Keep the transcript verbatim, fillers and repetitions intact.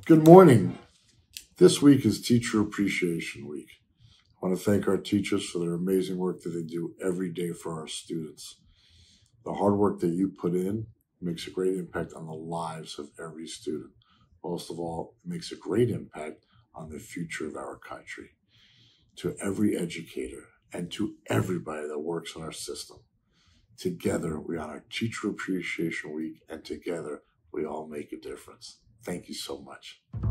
Good morning. This week is Teacher Appreciation Week. I want to thank our teachers for their amazing work that they do every day for our students. The hard work that you put in makes a great impact on the lives of every student. Most of all, it makes a great impact on the future of our country. To every educator and to everybody that works in our system, together we honor Teacher Appreciation Week, and together we all make a difference. Thank you so much.